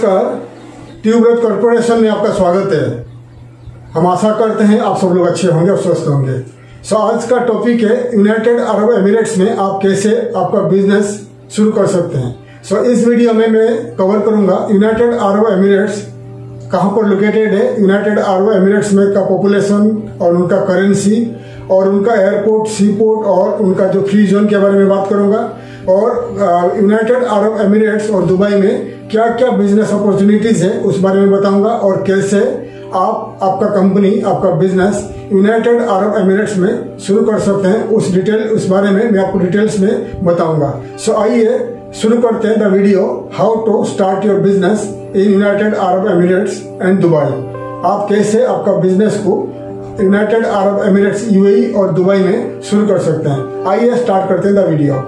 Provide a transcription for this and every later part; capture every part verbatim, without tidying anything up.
नमस्कार, ट्यूबरथ कॉर्पोरेशन में आपका स्वागत है। हम आशा करते हैं आप सब लोग अच्छे होंगे और स्वस्थ होंगे। सो आज का टॉपिक है यूनाइटेड अरब एमिरेट्स में आप कैसे आपका बिजनेस शुरू कर सकते हैं। सो इस वीडियो में मैं कवर करूंगा यूनाइटेड अरब एमिरेट्स कहाँ पर लोकेटेड है, यूनाइटेड अरब एमिरेट्स में का पॉपुलेशन और उनका करेंसी और उनका एयरपोर्ट, सी पोर्ट और उनका जो फ्री जोन के बारे में बात करूंगा और यूनाइटेड अरब एमिरेट्स और दुबई में क्या क्या बिजनेस अपॉर्चुनिटीज है उस बारे में बताऊंगा और कैसे आप आपका कंपनी आपका बिजनेस यूनाइटेड अरब एमिरेट्स में शुरू कर सकते हैं। उस डिटेल उस बारे में मैं आपको डिटेल्स में बताऊंगा। सो आइए शुरू करते हैं the video how to start your business in United Arab Emirates and Dubai. आप कैसे आपका बिजनेस को यूनाइटेड अरब एमिरेट्स, यूएई और दुबई में शुरू कर सकते हैं। आइए स्टार्ट करते हैं the video.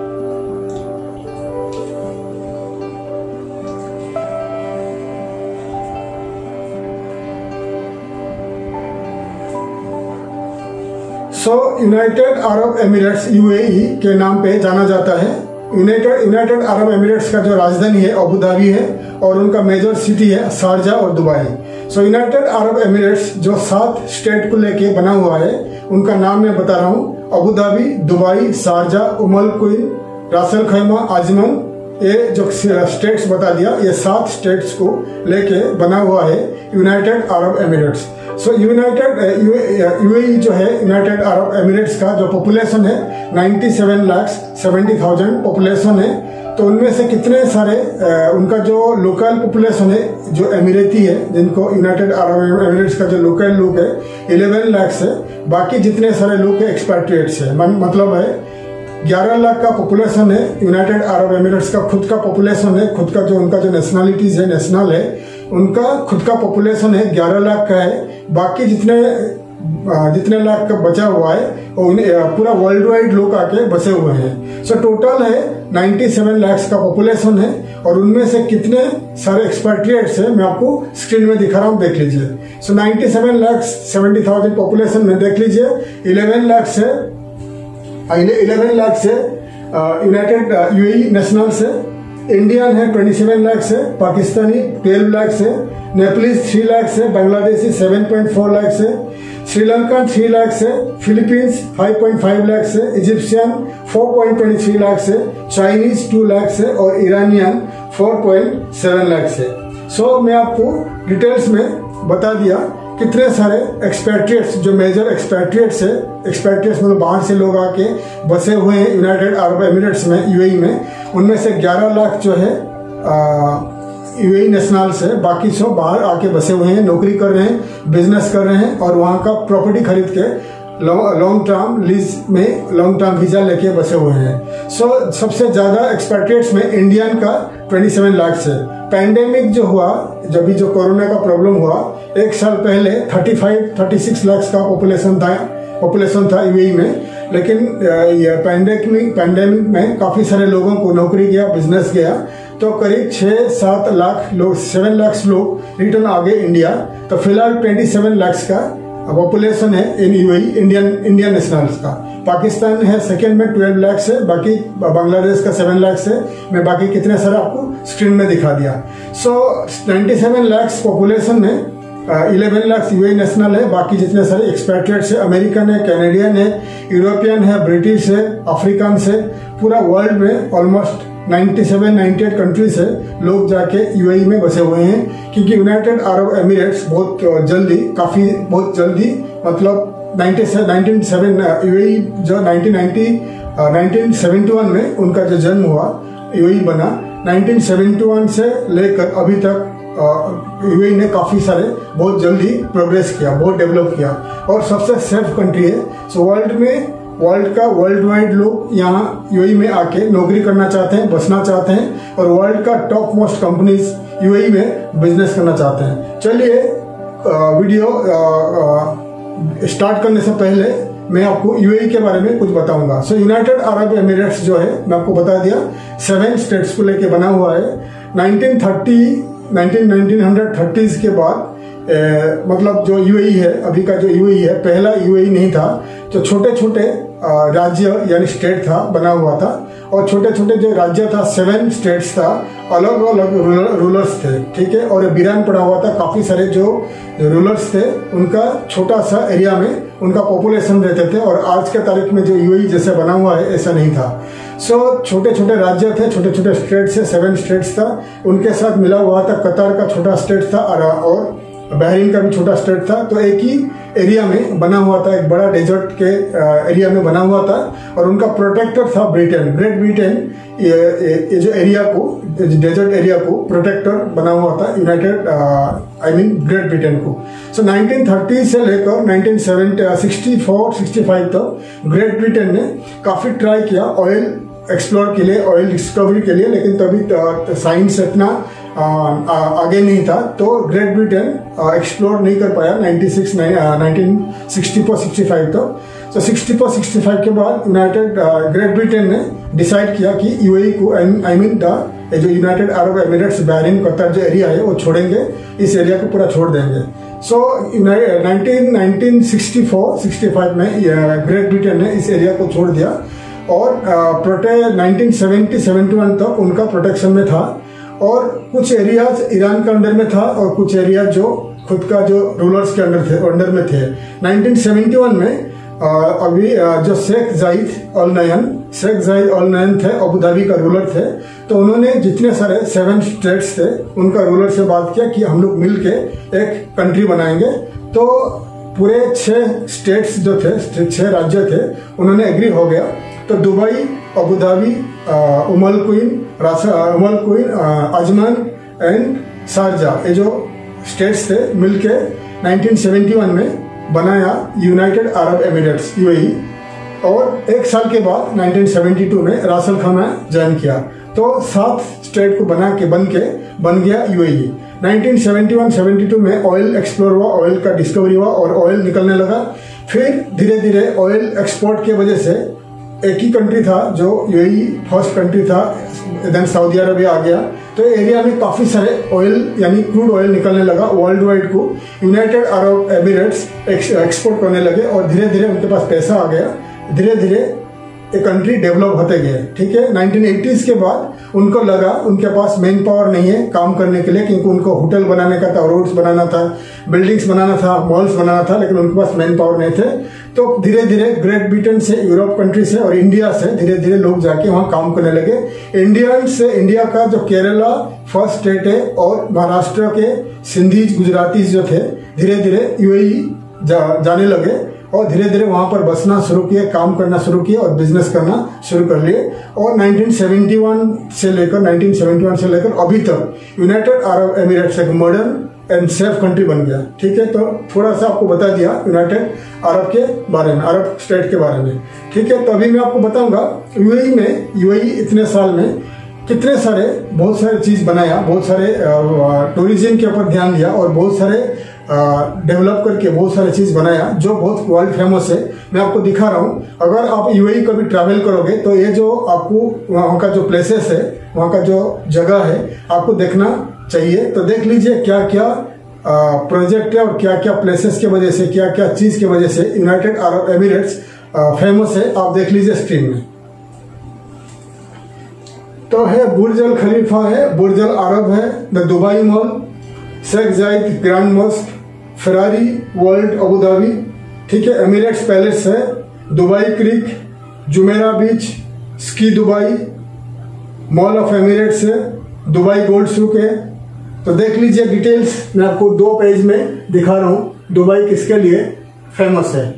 So United Arab Emirates UAE के नाम पे जाना जाता है। यूनाइटेड यूनाइटेड अरब एमिरेट्स का जो राजधानी है अबू धाबी है और उनका मेजर सिटी है शारजा और Dubai. So United Arab Emirates जो सात स्टेट को लेके बना हुआ है उनका नाम मैं बता रहा हूँ। Abu Dhabi, Dubai, Sharjah, Umm al Quwain, Ras al Khaimah, Ajman, ये जो स्टेट्स बता दिया, ये सात स्टेट्स को लेके बना हुआ है United Arab Emirates. So United UAE जो है यूनाइटेड अरब एमिरेट्स का जो पॉपुलेशन है सत्तानवे लाख सत्तर हज़ार पॉपुलेशन है। तो उनमें से कितने सारे आ, उनका जो लोकल पॉपुलेशन है जो एमिरेती है, जिनको यूनाइटेड अरब एमिरेट्स का जो लोकल लोग है ग्यारह लाख से, बाकी जितने सारे लोग है एक्सपैट्रिएट्स है। मतलब है ग्यारह लाख का पॉपुलेशन है यूनाइटेड अरब एमिरेट्स का, खुद का पॉपुलेशन है, खुद का जो उनका जो नेशनलिटीज है, नेशनल है, उनका खुद का पॉपुलेशन है ग्यारह लाख का है। बाकी जितने जितने लाख का बचा हुआ है पूरा वर्ल्ड वाइड लोग आके बसे हुए हैं। सो टोटल है सत्तानवे लाख का पॉपुलेशन है और उनमें से कितने सारे एक्सपैट्रिएट्स है मैं आपको स्क्रीन में दिखा रहा हूँ, देख लीजिए। सो सत्तानवे लाख सत्तर हज़ार पॉपुलेशन में देख लीजिए ग्यारह लाख से ग्यारह लाख से यूनाइटेड यूएई नेशनल से, इंडियन है सत्ताईस लाख से, पाकिस्तानी बारह लाख से, नेपालीज तीन लाख से, बांग्लादेशी सात पॉइंट चार लाख से, श्रीलंका तीन लाख से, फिलीपींस पाँच पॉइंट पाँच लाख से, इजिप्शियन चार पॉइंट दो तीन लाख से, चाइनीज दो लाख से और ईरानियन चार पॉइंट सात लाख से। सो so, मैं आपको डिटेल्स में बता दिया कितने सारे एक्सपैट्रिएट्स जो मेजर एक्सपैट्रिएट्स है, एक्सपैट्रिएट्स मतलब बाहर से लोग आके बसे हुए हैं यूनाइटेड अरब एमिरेट्स में, यूएई में। उनमें से ग्यारह लाख जो है यूएई नेशनल से, बाकी सब बाहर आके बसे हुए हैं, नौकरी कर रहे हैं, बिजनेस कर रहे हैं और वहाँ का प्रॉपर्टी खरीद के लॉन्ग टर्म लीज में लॉन्ग टर्म वीजा लेके बसे हुए हैं। सो so, सबसे ज्यादा एक्सपैट्रिएट्स में इंडियन का सत्ताईस लाख से। पैंडेमिक जो हुआ, जब भी जो कोरोना का प्रॉब्लम हुआ एक साल पहले पैंतीस छत्तीस लाख का पॉपुलेशन था पॉपुलेशन था यूएई में, लेकिन ये पैंडेमिक पैंडेमिक में काफी सारे लोगों को नौकरी गया, बिजनेस गया, तो करीब छह सात लाख लोग सेवन लाख लोग रिटर्न आ गए इंडिया। तो फिलहाल सत्ताईस लाख का पॉपुलेशन है in UAE, Indian Indian nationals का। पाकिस्तान है सेकंड में बारह लाख से, बाकी बांग्लादेश का सात लाख से। मैं बाकी कितने सारे आपको स्क्रीन में दिखा दिया। सो सत्तानवे लाख पॉपुलेशन में ग्यारह लाख यूएई नेशनल है, बाकी जितने सारे एक्सपैट्रिएट्स है, अमेरिकन है, कैनेडियन है, यूरोपियन है, ब्रिटिश है, अफ्रीकन से, पूरा वर्ल्ड में ऑलमोस्ट सत्तानवे अट्ठानवे कंट्री से लोग जाके यूएई में बसे हुए हैं। क्योंकि यूनाइटेड अरब एमिरेट्स बहुत जल्दी काफी बहुत जल्दी मतलब सत्तानवे यूएई जो उन्नीस सौ इकहत्तर में उनका जो जन्म हुआ, यूएई बना उन्नीस सौ इकहत्तर से लेकर अभी तक यूएई ने काफी सारे बहुत जल्दी प्रोग्रेस किया, बहुत डेवलप किया और सबसे सेफ कंट्री है। सो वर्ल्ड में वर्ल्ड का वर्ल्ड वाइड लोग यहाँ यूएई में आके नौकरी करना चाहते हैं, बसना चाहते हैं और वर्ल्ड का टॉप मोस्ट कंपनीज यूएई में बिजनेस करना चाहते हैं। चलिए वीडियो स्टार्ट करने से पहले मैं आपको यूएई के बारे में कुछ बताऊंगा। सो यूनाइटेड अरब एमिरेट्स जो है मैं आपको बता दिया सेवन स्टेट्स को लेके बना हुआ है। नाइनटीन थर्टीज़ के बाद ए, मतलब जो यूएई है अभी का जो यूएई है, पहला यूएई नहीं था, जो छोटे छोटे राज्य यानी स्टेट था बना हुआ था। और छोटे छोटे जो राज्य था, सेवन स्टेट्स था, अलग अलग रूलर्स थे, ठीक है। और वीरान पड़ा हुआ था, काफी सारे जो रूलर्स थे उनका छोटा सा एरिया में उनका पॉपुलेशन रहते थे। और आज के तारीख में जो यूएई जैसे बना हुआ है ऐसा नहीं था। सो so, छोटे छोटे राज्य थे, छोटे छोटे स्टेट्स थे, सेवन स्टेट्स था, उनके साथ मिला हुआ था कतार का छोटा स्टेट था और बहरीन का भी छोटा स्टेट था। तो एक ही एरिया में बना हुआ था, एक बड़ा डेजर्ट के एरिया में बना हुआ था। और उनका प्रोटेक्टर था ब्रिटेन, ग्रेट ब्रिटेन। ये, ये जो एरिया को, डेजर्ट एरिया को प्रोटेक्टर बना हुआ था United I mean Great Britain को। सो so, नाइनटीन थर्टी से लेकर nineteen sixty four sixty five तक ग्रेट ब्रिटेन ने काफी ट्राई किया ऑयल एक्सप्लोर के लिए, ऑयल डिस्कवरी के लिए, लेकिन तभी साइंस इतना आ, आ, आगे नहीं था। तो ग्रेट ब्रिटेन एक्सप्लोर नहीं कर पाया nineteen sixty four sixty five तक। तो सिक्सटी फोर सिक्सटी फाइव के बाद यूनाइटेड ग्रेट ब्रिटेन ने डिसाइड किया कि यूएई को, आई मीन द जो United Arab Emirates, Bahrain, Qatar जो एरिया है वो छोड़ेंगे, इस एरिया को पूरा छोड़ देंगे। So nineteen sixty four sixty five में ग्रेट ब्रिटेन ने इस एरिया को छोड़ दिया और प्रोटे नाइनटीन सेवेंटी सेवेंटी वन तक उनका प्रोटेक्शन में था। और कुछ एरियाज ईरान के अंडर में था और कुछ एरिया जो खुद का जो रूलर्स के अंडर थे अंडर में थे। नाइनटीन सेवेंटी वन में आ, अभी आ, जो शेख जायद अल नहयान शेख जायद अल नहयान थे, अबू धाबी का रूलर थे। तो उन्होंने जितने सारे सेवन स्टेट्स थे उनका रूलर से बात किया कि हम लोग मिलके एक कंट्री बनाएंगे। तो पूरे छह स्टेट्स जो थे, छह राज्य थे, उन्होंने एग्री हो गया। तो Dubai, Abu Dhabi, Umm al Quwain, Umm al Quwain, Ajman and Sharjah, ये जो स्टेट्स थे मिलके नाइनटीन सेवेंटी वन में बनाया यूनाइटेड अरब एमिरेट्स यूएई। और एक साल के बाद नाइनटीन सेवेंटी टू में रास अल खैमा ज्वाइन किया। तो सात स्टेट को बना के बन के बन गया UAE. Nineteen seventy one seventy two में ऑयल एक्सप्लोर हुआ, ऑयल का डिस्कवरी हुआ और ऑयल निकलने लगा। फिर धीरे धीरे ऑयल एक्सपोर्ट की वजह से एक ही कंट्री था जो यूएई फर्स्ट कंट्री था, देन सऊदी अरबिया आ गया। तो एरिया में काफी सारे ऑयल यानी क्रूड ऑयल निकलने लगा। वर्ल्ड वाइड को यूनाइटेड अरब एमिरेट्स एक्सपोर्ट करने लगे और धीरे धीरे उनके पास पैसा आ गया। धीरे धीरे एक कंट्री डेवलप होते गए, ठीक है। नाइनटीन एटीज़ के बाद उनको लगा उनके पास मैन पावर नहीं है काम करने के लिए, क्योंकि उनको होटल बनाने का था, रोड्स बनाना था, बिल्डिंग्स बनाना था, मॉल्स बनाना था, लेकिन उनके पास मैन पावर नहीं थे। तो धीरे धीरे ग्रेट ब्रिटेन से, यूरोप कंट्री से और इंडिया से धीरे धीरे लोग जाके वहाँ काम करने लगे। इंडियन से, इंडिया का जो केरला फर्स्ट स्टेट है और महाराष्ट्र के सिंधीज, गुजरातीज जो थे धीरे धीरे यूएई जा, जाने लगे और धीरे धीरे वहां पर बसना शुरू किए, काम करना शुरू किए और बिजनेस करना शुरू कर लिए। और नाइनटीन सेवेंटी वन से लेकर नाइनटीन सेवेंटी वन से लेकर अभी तक यूनाइटेड अरब एमिरेट्स एक मॉडर्न एंड सेफ कंट्री बन गया, ठीक है। तो थोड़ा सा आपको बता दिया यूनाइटेड अरब के बारे में, अरब स्टेट के बारे में, ठीक है। तो अभी मैं आपको बताऊंगा यूएई में, यूएई इतने साल में कितने सारे बहुत सारे चीज बनाया, बहुत सारे टूरिज्म के ऊपर ध्यान दिया और बहुत सारे डेवलप करके बहुत सारे चीज बनाया जो बहुत वर्ल्ड फेमस है। मैं आपको दिखा रहा हूँ। अगर आप यूएई कभी ट्रैवल करोगे तो ये जो आपको वहाँ का जो प्लेसेस है, वहाँ का जो जगह है, आपको देखना चाहिए। तो देख लीजिए क्या क्या प्रोजेक्ट है और क्या क्या प्लेसेस की वजह से, क्या क्या चीज की वजह से यूनाइटेड अरब एमिरेट्स फेमस है। आप देख लीजिए स्क्रीन में। तो है बुर्ज अल खलीफा है, बुर्ज अल अरब है, the Dubai mall, Sheikh Zayed grand mosque, Ferrari world Abu Dhabi, ठीक है। एमिरेट्स पैलेस है, Dubai creek, Jumeirah beach, ski Dubai, mall of Emirates है, दुबई गोल्ड सूक है। तो देख लीजिए डिटेल्स, मैं आपको दो पेज में दिखा रहा हूं दुबई किसके लिए फेमस है।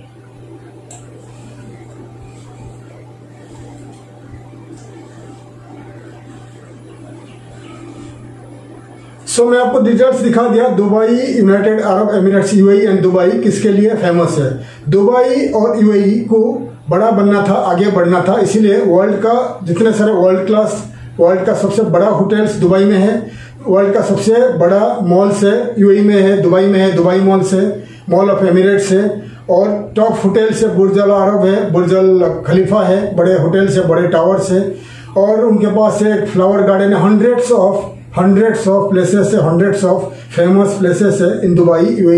सो so, मैं आपको डिटेल्स दिखा दिया। Dubai, United Arab Emirates, UAE and Dubai किसके लिए फेमस है। दुबई और यूएई को बड़ा बनना था, आगे बढ़ना था, इसीलिए वर्ल्ड का जितने सारे वर्ल्ड क्लास, वर्ल्ड का सबसे बड़ा होटल्स दुबई में है, वर्ल्ड का सबसे बड़ा मॉल्स है यूएई में है, दुबई में है, दुबई मॉल्स है, मॉल ऑफ एमिरेट्स है और टॉप होटल्स है, बुर्ज अल अरब है, बुर्ज अल खलीफा है, बड़े होटल्स है, बड़े टावर्स है और उनके पास एक फ्लावर गार्डन है। Hundreds of hundreds of places है, हंड्रेड्स ऑफ फेमस प्लेसेस है इन दुबई, यूएई,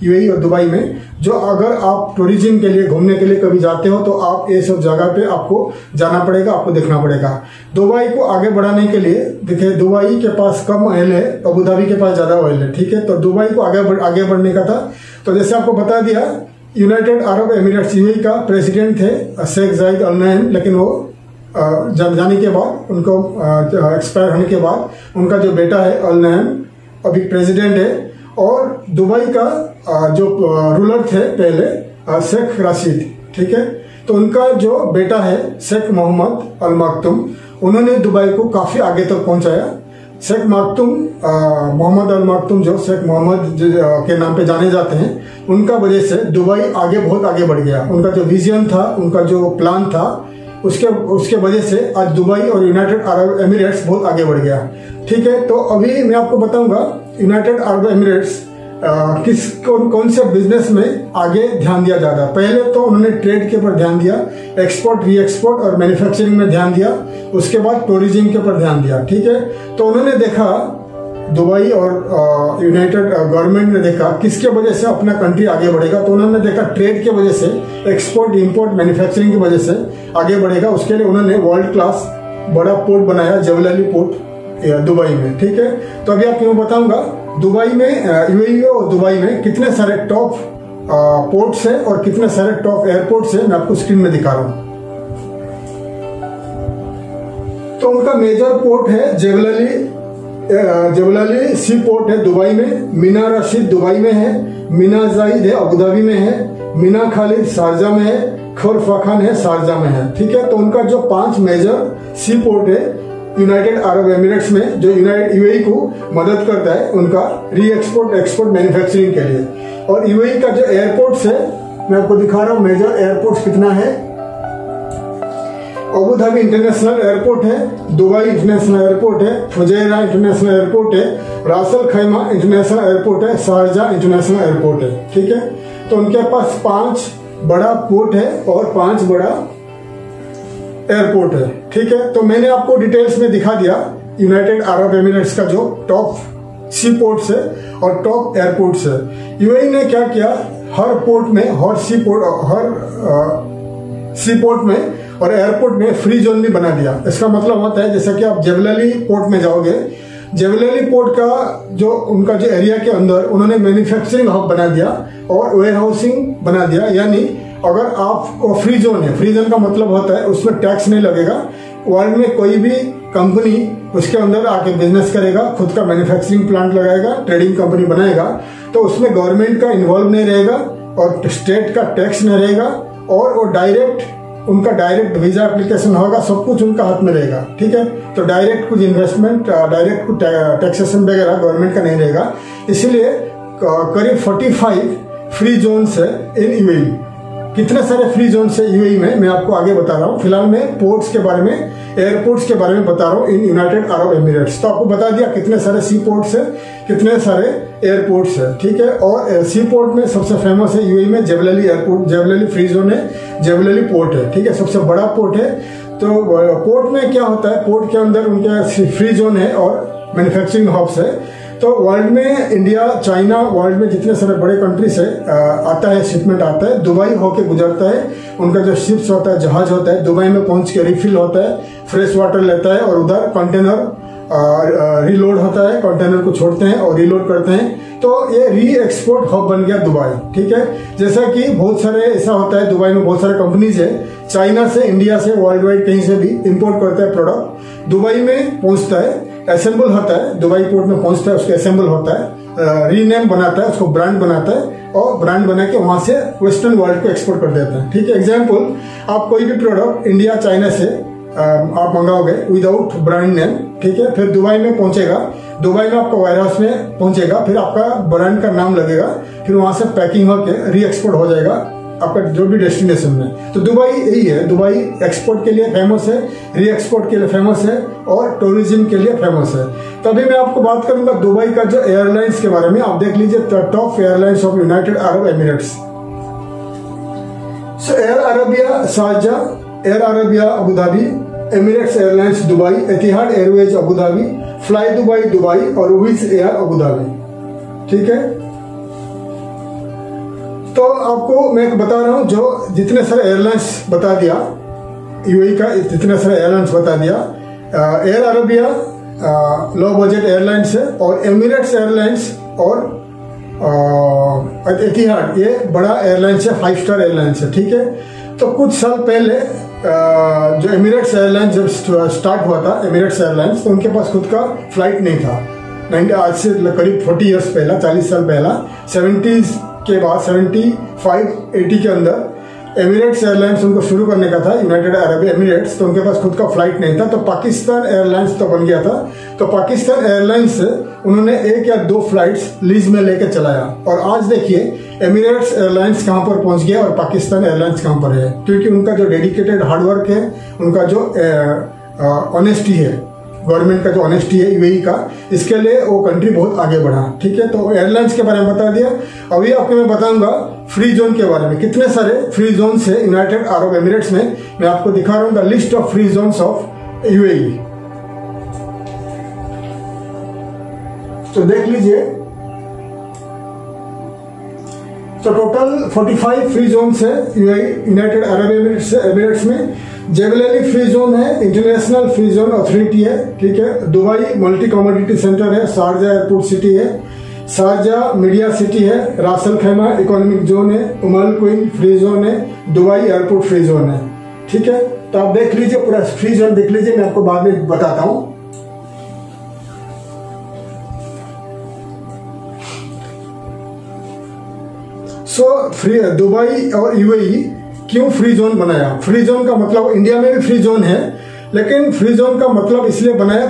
यूएई और दुबई में, जो अगर आप टूरिज्म के लिए घूमने के लिए कभी जाते हो तो आप ये सब जगह पे आपको जाना पड़ेगा, आपको देखना पड़ेगा। दुबई को आगे बढ़ाने के लिए देखिए, दुबई के पास कम ऑयल है, अबू धाबी के पास ज्यादा ऑयल है, ठीक है। तो दुबई को आगे बढ़, आगे बढ़ने का था। तो जैसे आपको बता दिया, यूनाइटेड अरब एमिरेट्स यूएई का प्रेसिडेंट थे शेख जायद अल नहयान, लेकिन वो जब जाने के बाद, उनको एक्सपायर होने के बाद, उनका जो बेटा है अल नहयान अभी प्रेसिडेंट है। और दुबई का जो रूलर थे पहले शेख राशिद, ठीक है। तो उनका जो बेटा है शेख मोहम्मद अल मखदूम, उन्होंने दुबई को काफी आगे तक पहुंचाया। शेख मखदूम मोहम्मद अल मखदूम, जो शेख मोहम्मद के नाम पे जाने जाते हैं, उनका वजह से दुबई आगे बहुत आगे बढ़ गया। उनका जो विजन था, उनका जो प्लान था, उसके उसके वजह से आज दुबई और यूनाइटेड अरब एमिरेट्स बहुत आगे बढ़ गया, ठीक है। तो अभी मैं आपको बताऊंगा यूनाइटेड अरब एमिरेट्स किस कौन कौन से बिजनेस में आगे ध्यान दिया जाता है। पहले तो उन्होंने ट्रेड के ऊपर ध्यान दिया, एक्सपोर्ट, री एक्सपोर्ट और मैन्युफैक्चरिंग में ध्यान दिया। उसके बाद टूरिज्म के ऊपर ध्यान दिया, ठीक है। तो उन्होंने देखा, दुबई और यूनाइटेड गवर्नमेंट ने देखा किसके वजह से अपना कंट्री आगे बढ़ेगा। तो उन्होंने देखा ट्रेड के वजह से, एक्सपोर्ट, इंपोर्ट, मैन्युफैक्चरिंग की वजह से आगे बढ़ेगा। उसके लिए उन्होंने वर्ल्ड क्लास बड़ा पोर्ट बनाया, जबल पोर्ट दुबई में, ठीक है। तो अभी आपको मैं बताऊंगा दुबई में, यूएई और दुबई में कितने सारे टॉप पोर्ट्स है और कितने सारे टॉप एयरपोर्ट्स है, मैं आपको स्क्रीन में दिखा रहा हूं। तो उनका मेजर पोर्ट है जेवलाली, जेवलाली सी पोर्ट है दुबई में। मीना रशीद दुबई में है, मीना जाहिद है अबू धाबी में है, मीना खालिद शारजा में है, खर फखान है शारजा में है, ठीक है। तो उनका जो पांच मेजर सी पोर्ट है यूनाइटेड अरब एमिरेट्स में, जो यूनाइटेड यूएई को मदद करता है उनका री एक्सपोर्ट, एक्सपोर्ट, मैन्युफैक्चरिंग के लिए। और यूएई का जो एयरपोर्ट्स है, मैं आपको दिखा रहा हूं मेजर एयरपोर्ट्स कितना है। अबू धाबी इंटरनेशनल एयरपोर्ट है, दुबई इंटरनेशनल एयरपोर्ट है, फुजैरा इंटरनेशनल एयरपोर्ट है, रासल खैमा इंटरनेशनल एयरपोर्ट है, शारजा इंटरनेशनल एयरपोर्ट है, ठीक है। तो उनके पास पांच बड़ा पोर्ट है और पांच बड़ा एयरपोर्ट है, ठीक है। तो मैंने आपको डिटेल्स में दिखा दिया यूनाइटेड अरब एमिरेट्स का जो टॉप सी पोर्ट्स है और टॉप एयरपोर्ट्स है। यूएई ने क्या किया, हर पोर्ट में, हर सी पोर्ट, हर सी पोर्ट में और एयरपोर्ट में फ्री जोन भी बना दिया। इसका मतलब होता है जैसा कि आप जेवलाली पोर्ट में जाओगे, जेवलाली पोर्ट का जो उनका जो एरिया के अंदर उन्होंने मैन्युफैक्चरिंग हब बना दिया और वेयर हाउसिंग बना दिया। यानी अगर आप फ्री जोन है, फ्री जोन का मतलब होता है उसमें टैक्स नहीं लगेगा। वर्ल्ड में कोई भी कंपनी उसके अंदर आके बिजनेस करेगा, खुद का मैन्युफैक्चरिंग प्लांट लगाएगा, ट्रेडिंग कंपनी बनाएगा, तो उसमें गवर्नमेंट का इन्वॉल्व नहीं रहेगा और स्टेट का टैक्स नहीं रहेगा और वो डायरेक्ट, उनका डायरेक्ट वीजा एप्लीकेशन होगा, सब कुछ उनका हाथ में रहेगा, ठीक है। तो डायरेक्ट कुछ इन्वेस्टमेंट, डायरेक्ट कुछ टैक्सेशन वगैरह गवर्नमेंट का नहीं रहेगा। इसीलिए करीब पैंतालीस फ्री जोन है इन यूएई। कितने सारे फ्री जोन है यूएई में, मैं आपको आगे बता रहा हूँ। फिलहाल मैं पोर्ट्स के बारे में, एयरपोर्ट्स के बारे में बता रहा हूँ इन यूनाइटेड अरब एमिरेट्स। तो आपको बता दिया कितने सारे सी पोर्ट्स है, कितने सारे एयरपोर्ट्स है, ठीक है। और सी पोर्ट में सबसे फेमस है यूएई में Jebel Ali airport, Jebel Ali free zone है, जेवलाली पोर्ट है, ठीक है, सबसे बड़ा पोर्ट है। तो पोर्ट में क्या होता है, पोर्ट के अंदर उनके फ्री जोन है और मैन्युफैक्चरिंग हब्स है। तो वर्ल्ड में इंडिया, चाइना, वर्ल्ड में जितने सारे बड़े कंट्रीज है आता है, शिपमेंट आता है, दुबई होके गुजरता है। उनका जो शिप्स होता है, जहाज होता है, दुबई में पहुंच के रिफिल होता है, फ्रेश वाटर लेता है और उधर कंटेनर रीलोड होता है, कंटेनर को छोड़ते हैं और रीलोड करते हैं। तो ये री एक्सपोर्ट हब बन गया दुबई, ठीक है। जैसा कि बहुत सारे ऐसा होता है, दुबई में बहुत सारे कंपनीज है, चाइना से, इंडिया से, वर्ल्ड वाइड कहीं से भी इंपोर्ट करता है प्रोडक्ट, दुबई में पहुंचता है, असेंबल होता है, दुबई पोर्ट में पहुंचता है, उसको असेंबल होता है, रीनेम बनाता है, उसको ब्रांड बनाता है और ब्रांड बना के वहां से वेस्टर्न वर्ल्ड को एक्सपोर्ट कर देता है, ठीक है। एग्जांपल, आप कोई भी प्रोडक्ट इंडिया, चाइना से आप मंगाओगे विदाउट ब्रांड नेम, ठीक है, फिर दुबई में पहुंचेगा, दुबई में आपका वेयर हाउस में पहुंचेगा, फिर आपका ब्रांड का नाम लगेगा, फिर वहां से पैकिंग होकर री एक्सपोर्ट हो जाएगा आपका जो भी डेस्टिनेशन में। तो दुबई यही है, दुबई एक्सपोर्ट के लिए फेमस है, री एक्सपोर्ट के लिए फेमस है और टूरिज्म के लिए फेमस है। तो अभी मैं आपको बात करूंगा दुबई का जो एयरलाइंस के बारे में। आप देख लीजिए top airlines of United Arab Emirates. So Air Arabia Sharjah, Air Arabia Abu Dhabi, Emirates airlines Dubai, Etihad airways Abu Dhabi, fly Dubai Dubai और विज एयर अबू धाबी, ठीक है। तो आपको मैं बता रहा हूँ, जो जितने सारे एयरलाइंस बता दिया, यूएई का जितने सारे एयरलाइंस बता दिया, Air Arabia low budget airlines है, और एमिरेट्स एयरलाइंस और एतिहाद ये बड़ा एयरलाइंस है, फाइव स्टार एयरलाइंस है, ठीक है। तो कुछ साल पहले आ, जो एमिरेट्स एयरलाइंस जब स्टार्ट हुआ था, एमिरेट्स एयरलाइंस, तो उनके पास खुद का फ्लाइट नहीं था। नाइनटी आज से करीब फोर्टी इयर्स पहला, चालीस साल पहला, सेवेंटीज के बाद सेवेंटी फाइव एटी के अंदर एमिरेट्स एयरलाइंस उनको शुरू करने का था, यूनाइटेड अरब एमिरेट्स। तो उनके पास खुद का फ्लाइट नहीं था, तो पाकिस्तान एयरलाइंस तो बन गया था। तो पाकिस्तान एयरलाइंस से उन्होंने एक या दो फ्लाइट्स लीज में लेकर चलाया, और आज देखिए एमिरेट्स एयरलाइंस कहां पर पहुंच गया और पाकिस्तान एयरलाइंस कहां पर है, क्योंकि उनका जो डेडिकेटेड हार्डवर्क है, उनका जो ऑनेस्टी है, गवर्नमेंट का जो ऑनेस्टी है यूएई का, इसके लिए वो कंट्री बहुत आगे बढ़ा, ठीक है। तो एयरलाइंस के बारे में बता दिया। अभी आपको मैं बताऊंगा फ्री जोन के बारे में। कितने सारे फ्री जोन है यूनाइटेड अरब एमिरेट्स में, मैं आपको दिखा रहा हूं the list of free zones of UAE. तो देख लीजिए, तो टोटल पैंतालीस फ्री जोन है यूनाइटेड अरब एमिरेट्स में। जेबल अली फ्री जोन है, इंटरनेशनल फ्री जोन अथॉरिटी है, ठीक है। दुबई मल्टी कमोडिटी सेंटर है, शारजा एयरपोर्ट सिटी है, शारजा मीडिया सिटी है, रास अल खैमा इकोनॉमिक जोन है, Umm al queen free zone है, दुबई एयरपोर्ट फ्री जोन है, ठीक है। तो आप देख लीजिए, पूरा फ्री जोन देख लीजिए, मैं आपको बाद में बताता हूं। सो फ्री दुबई और यूएई क्यों फ्री जोन बनाया? फ्री जोन का मतलब, इंडिया में भी फ्री जोन है, लेकिन फ्री जोन का मतलब इसलिए बनाया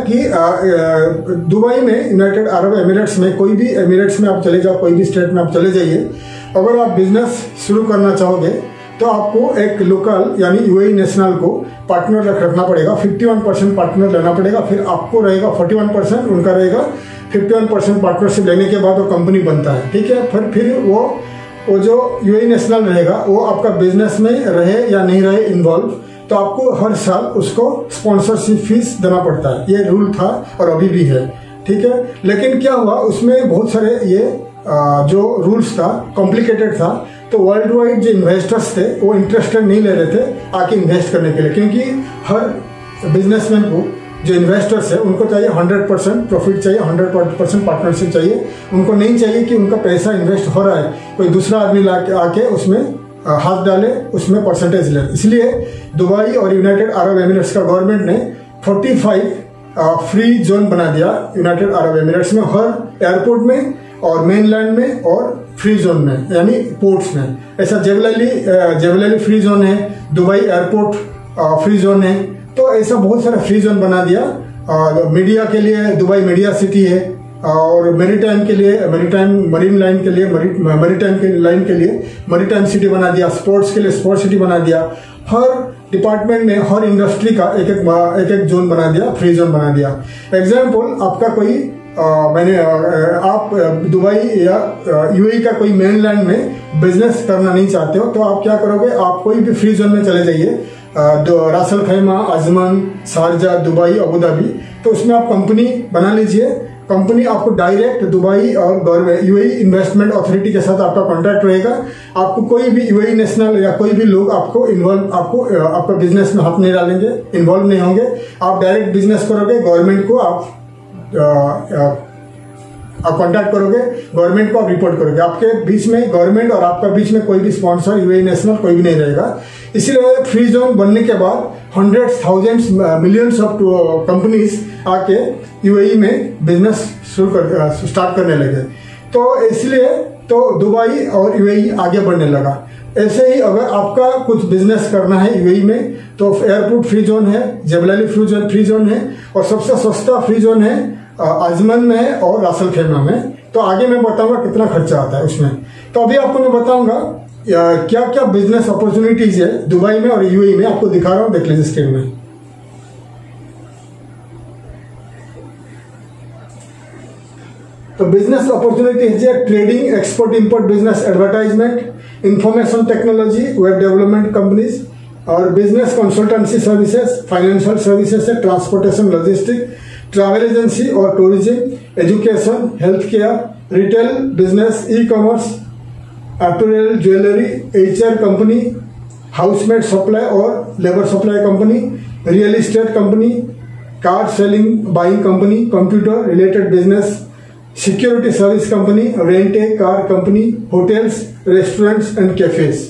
कि दुबई में, यूनाइटेड अरब एमिरेट्स में, कोई भी एमिरेट्स में आप चले जाओ, कोई भी स्टेट में आप चले जाइए, अगर आप बिजनेस शुरू करना चाहोगे तो आपको एक लोकल यानी यूएई नेशनल को पार्टनर रख रखना पड़ेगा, इक्यावन परसेंट पार्टनर लेना पड़ेगा, फिर आपको रहेगा इकतालीस परसेंट, उनका रहेगा इक्यावन परसेंट पार्टनरशिप लेने के बाद वो कंपनी बनता है, ठीक है। फिर फिर वो वो जो यूएई नेशनल रहेगा वो आपका बिजनेस में रहे या नहीं रहे इन्वॉल्व, तो आपको हर साल उसको स्पॉन्सरशिप फीस देना पड़ता है। ये रूल था और अभी भी है, ठीक है। लेकिन क्या हुआ, उसमें बहुत सारे ये जो रूल्स था कॉम्प्लिकेटेड था, तो वर्ल्ड वाइड जो इन्वेस्टर्स थे वो इंटरेस्टेड नहीं ले रहे थे आके इन्वेस्ट करने के लिए, क्योंकि हर बिजनेसमैन को, जो इन्वेस्टर्स है, उनको चाहिए हंड्रेड परसेंट प्रॉफिट चाहिए, हंड्रेड परसेंट पार्टनरशिप चाहिए। उनको नहीं चाहिए कि उनका पैसा इन्वेस्ट हो रहा है, कोई दूसरा आदमी ला के आके उसमें हाथ डाले, उसमें परसेंटेज ले। इसलिए दुबई और यूनाइटेड अरब एमिरेट्स का गवर्नमेंट ने पैंतालीस फ्री जोन बना दिया यूनाइटेड अरब एमिरेट्स में, हर एयरपोर्ट में और मेनलैंड में और फ्री जोन में, यानी पोर्ट्स में। ऐसा Jebel Ali Jebel Ali free zone है, दुबई एयरपोर्ट फ्री जोन है, तो ऐसा बहुत सारा फ्री जोन बना दिया। और मीडिया के लिए दुबई मीडिया सिटी है, और मेरीटाइम के लिए मेरीटाइम मरीन लाइन के लिए मेरीटाइम के लाइन के लिए मेरीटाइम सिटी बना दिया, स्पोर्ट्स के लिए स्पोर्ट्स सिटी बना दिया। हर डिपार्टमेंट में, हर इंडस्ट्री का एक एक एक एक जोन बना दिया, फ्री जोन बना दिया। एग्जाम्पल, आपका कोई आ, मैंने आ, आप दुबई या यूएई का कोई मेनलैंड में बिजनेस करना नहीं चाहते हो, तो आप क्या करोगे, आप कोई भी फ्री जोन में चले जाइए, रास अल Khaimah, Ajman, Sharjah, Dubai, Abu Dhabi, तो उसमें आप कंपनी बना लीजिए। कंपनी आपको डायरेक्ट दुबई और गवर्नमेंट यूएई इन्वेस्टमेंट अथॉरिटी के साथ आपका कॉन्ट्रैक्ट रहेगा। आपको कोई भी यूएई नेशनल या कोई भी लोग आपको इन्वॉल्व आपको आपका बिजनेस में हाथ नहीं डालेंगे, इन्वॉल्व नहीं होंगे। आप डायरेक्ट बिजनेस करोगे, गवर्नमेंट को आप आप कॉन्टैक्ट करोगे, गवर्नमेंट को आप रिपोर्ट करोगे। आपके बीच में, गवर्नमेंट और आपका बीच में कोई भी स्पॉन्सर, यूएई नेशनल कोई भी नहीं रहेगा। इसीलिए फ्री जोन बनने के बाद hundreds, thousands, millions of companies आके यूएई में बिजनेस शुरू कर स्टार्ट करने लगे। तो इसलिए तो दुबई और यूएई आगे बढ़ने लगा। ऐसे ही अगर आपका कुछ बिजनेस करना है यूएई में, तो एयरपोर्ट फ्री जोन है, Jebel Ali free zone free zone है, और सबसे सस्ता फ्री जोन है अजमान में है और रास अल खैमा में। तो आगे मैं बताऊंगा कितना खर्चा आता है उसमें। तो अभी आपको मैं बताऊंगा क्या क्या बिजनेस अपॉर्चुनिटीज है दुबई में और यूएई में, आपको दिखा रहा हूं, देख लीजिए स्क्रीन में। तो बिजनेस अपॉर्चुनिटीज है trading, export import business, advertisement, information technology, web development companies, और business consultancy services, financial services है, ट्रांसपोर्टेशन, लॉजिस्टिक, ट्रैवल एजेंसी और tourism, education, health care, retail business, e commerce, apparel jewellery, HR company, housemaid supply और labour supply company, real estate company, car selling buying company, computer related business, security service company, rent a car company, hotels, restaurants and cafes.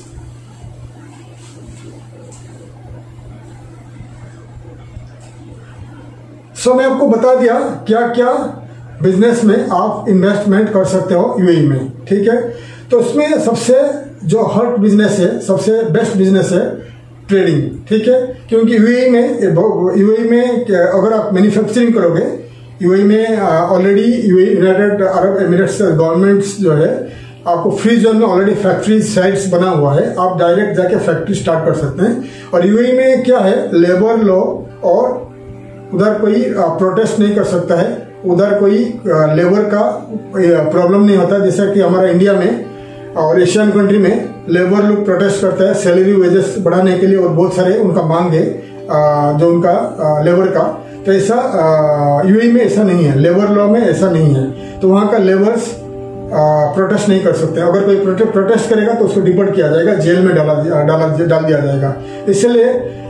So मैं आपको बता दिया क्या क्या business में आप investment कर सकते हो यूएई में, ठीक है। तो उसमें सबसे जो हॉट बिजनेस है, सबसे बेस्ट बिजनेस है ट्रेडिंग, ठीक है। क्योंकि यूएई में यूएई में अगर आप मैन्युफैक्चरिंग करोगे, यूएई में already UAE United Arab Emirates governments जो है आपको फ्री जोन में ऑलरेडी फैक्ट्री साइट्स बना हुआ है, आप डायरेक्ट जाके फैक्ट्री स्टार्ट कर सकते हैं। और यूएई में क्या है, लेबर लॉ और उधर कोई प्रोटेस्ट नहीं कर सकता है, उधर कोई लेबर का प्रॉब्लम नहीं होता जैसा कि हमारा इंडिया में और एशियन कंट्री में लेबर लोग प्रोटेस्ट करते हैं सैलरी वेजेस बढ़ाने के लिए और बहुत सारे उनका मांग है जो उनका लेबर का। तो ऐसा यूएई में ऐसा नहीं है, लेबर लॉ में ऐसा नहीं है। तो वहाँ का लेबर्स प्रोटेस्ट नहीं कर सकते। अगर कोई प्रोटे, प्रोटेस्ट करेगा तो उसको डिपोर्ट किया जाएगा, जेल में डाला डाला डाल दिया जाएगा। इसलिए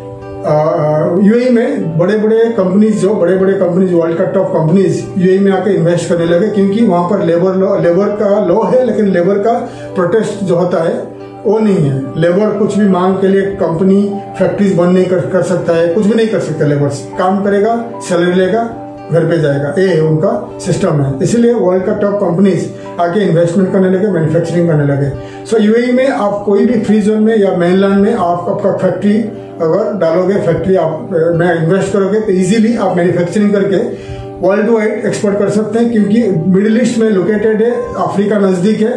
यूएई में बड़े बड़े कंपनीज जो बड़े बड़े कंपनीज वर्ल्ड का टॉप कंपनीज यूएई में आके इन्वेस्ट करने लगे, क्योंकि वहां पर लेबर लॉ लेबर का लॉ है, लेकिन लेबर का प्रोटेस्ट जो होता है वो नहीं है। लेबर कुछ भी मांग के लिए कंपनी फैक्ट्रीज बंद नहीं कर, कर सकता है, कुछ भी नहीं कर सकता। लेबर काम करेगा, सैलरी लेगा, घर पे जाएगा, ये उनका सिस्टम है। इसलिए वर्ल्ड का टॉप कंपनीज आके इन्वेस्टमेंट करने लगे, मैन्युफैक्चरिंग करने लगे। सो यूएई में आप कोई भी फ्री जोन में या मेनलैंड में आप आपका फैक्ट्री अगर डालोगे, फैक्ट्री आप में इन्वेस्ट करोगे तो इजीली आप मैन्युफैक्चरिंग करके वर्ल्ड वाइड एक्सपोर्ट कर सकते हैं। क्योंकि मिडिल ईस्ट में लोकेटेड है, अफ्रीका नजदीक है,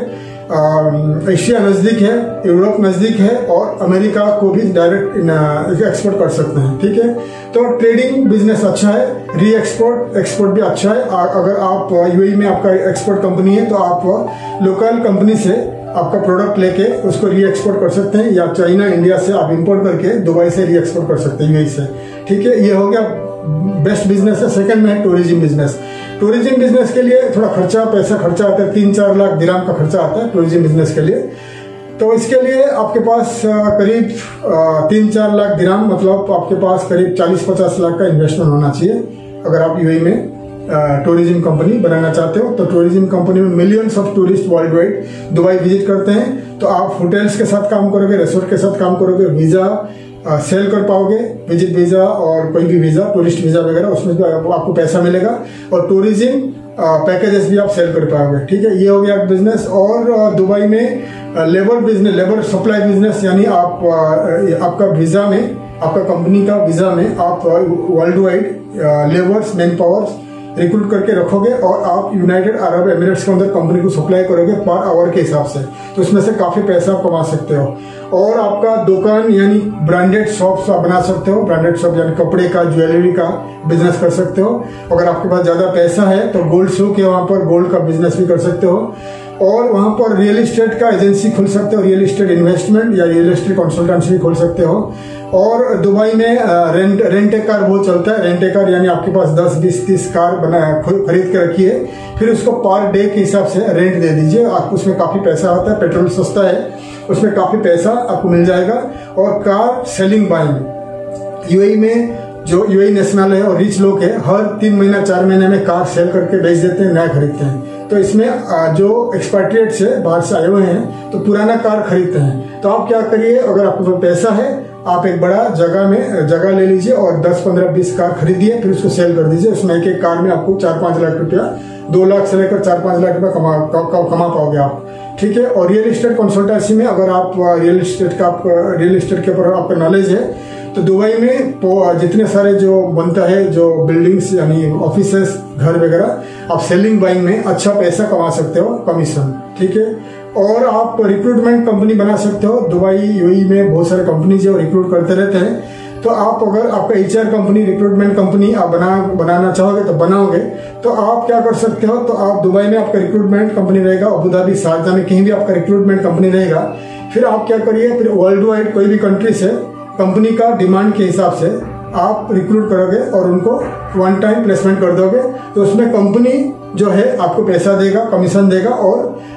एशिया नजदीक है, यूरोप नजदीक है और अमेरिका को भी डायरेक्ट एक्सपोर्ट कर सकते हैं, ठीक है। तो ट्रेडिंग बिजनेस अच्छा है, री एक्सपोर्ट एक्सपोर्ट भी अच्छा है। अगर आप यूएई में आपका एक्सपोर्ट कंपनी है तो आप लोकल कंपनी से आपका प्रोडक्ट लेके उसको री एक्सपोर्ट कर सकते हैं, या चाइना इंडिया से आप इंपोर्ट करके दुबई से री एक्सपोर्ट कर सकते हैं यूएई से, ठीक है। ये हो गया बेस्ट बिजनेस है। सेकंड में है टूरिज्म बिजनेस। टूरिज्म बिजनेस के लिए थोड़ा खर्चा पैसा खर्चा आता है, तीन चार लाख दिरहम का खर्चा आता है टूरिज्म बिजनेस के लिए। तो इसके लिए आपके पास करीब तीन चार लाख दिरहम, मतलब आपके पास करीब चालीस पचास लाख का इन्वेस्टमेंट होना चाहिए अगर आप यूएई में टूरिज्म कंपनी बनाना चाहते हो। तो टूरिज्म कंपनी में millions of tourist world wide Dubai visit करते हैं। तो आप होटल्स के साथ काम करोगे, रिसोर्ट के साथ काम करोगे, वीजा सेल कर पाओगे, विजिट वीजा और कोई भी वीजा, टूरिस्ट वीजा वगैरह, उसमें भी आपको पैसा मिलेगा और टूरिज्म पैकेजेस भी आप सेल कर पाओगे, ठीक है। ये हो गया बिजनेस। और दुबई में labour business, labour supply business, यानी आप आपका वीजा में, आपका कंपनी का वीजा में आप world wide labours, man powers recruit करके रखोगे और आप यूनाइटेड अरब एमिरेट्स के अंदर कंपनी को सप्लाई करोगे पर आवर के हिसाब से। तो इसमें से काफी पैसा आप कमा सकते हो। और आपका दुकान यानी ब्रांडेड शॉप्स आप बना सकते हो, ब्रांडेड शॉप यानी कपड़े का, ज्वेलरी का बिजनेस कर सकते हो। अगर आपके पास ज्यादा पैसा है तो गोल्ड शो के वहां पर गोल्ड का बिजनेस भी कर सकते हो। और वहां पर रियल एस्टेट का एजेंसी खोल सकते हो, रियल एस्टेट इन्वेस्टमेंट या रियल एस्टेट कंसल्टेंसी भी खोल सकते हो। और दुबई में रेंट रेंट ए कार बहुत चलता है। रेंट ए कार यानी आपके पास दस बीस तीस कार बना खरीद के रखिए, फिर उसको पर डे के हिसाब से रेंट दे दीजिए। आपको उसमें काफी पैसा आता है, पेट्रोल सस्ता है, उसमें काफी पैसा आपको मिल जाएगा। और कार सेलिंग बाइंग, यूएई में जो यूएई नेशनल है और रिच लोग है, हर तीन महीना चार महीने में कार सेल करके बेच देते हैं, नया खरीदते हैं। तो इसमें जो एक्सपाट्रिएट्स है, बाहर से आए हुए हैं, तो पुराना कार खरीदते हैं। तो आप क्या करिए, अगर आपके पास पैसा है आप एक बड़ा जगह में जगह ले लीजिए और दस पंद्रह बीस कार खरीदिए, फिर उसको सेल कर दीजिए। उसमें एक एक कार में आपको चार पांच लाख रुपया, दो लाख से लेकर चार पांच लाख रुपया कमा कमा पाओगे आप, ठीक है। और रियल एस्टेट कंसल्टेंसी में अगर आप रियल एस्टेट का रियल एस्टेट के ऊपर आपका नॉलेज है तो दुबई में जितने सारे जो बनता है, जो बिल्डिंग्स यानी ऑफिसेस, घर वगैरह, आप सेलिंग बाइंग में अच्छा पैसा कमा सकते हो, कमीशन, ठीक है। और आप रिक्रूटमेंट कंपनी बना सकते हो। दुबई यूएई में बहुत सारे कंपनी जो रिक्रूट करते रहते हैं। तो आप अगर आपका एचआर कंपनी, रिक्रूटमेंट कंपनी आप बना बनाना चाहोगे तो बनाओगे, तो आप क्या कर सकते हो, तो आप दुबई में आपका रिक्रूटमेंट कंपनी रहेगा, अबू धाबी, शारजा में कहीं भी आपका रिक्रूटमेंट कंपनी रहेगा। फिर आप क्या करिए, फिर वर्ल्ड वाइड कोई भी कंट्री से कंपनी का डिमांड के हिसाब से आप रिक्रूट करोगे और उनको वन टाइम प्लेसमेंट कर दोगे। तो उसमें कंपनी जो है आपको पैसा देगा, कमीशन देगा और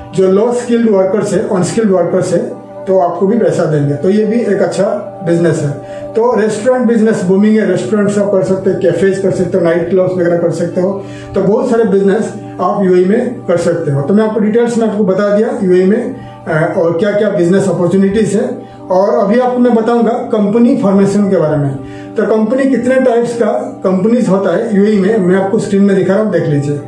जो लो स्किल्ड वर्कर्स है, अनस्किल्ड वर्कर्स है, तो आपको भी पैसा देंगे। तो ये भी एक अच्छा बिजनेस है। तो रेस्टोरेंट बिजनेस बूमिंग है, रेस्टोरेंट आप कर सकते हो, कैफेज कर सकते हो, नाइट क्लब्स वगैरह कर सकते हो। तो बहुत सारे बिजनेस आप यूएई में कर सकते हो। तो मैं आपको डिटेल्स में आपको बता दिया यूएई में और क्या क्या बिजनेस अपॉर्चुनिटीज है। और अभी आपको मैं बताऊंगा कंपनी फॉर्मेशन के बारे में। तो कंपनी कितने टाइप्स का कंपनीज होता है यूएई में, मैं आपको स्क्रीन में दिखा रहा हूं, देख लीजिए।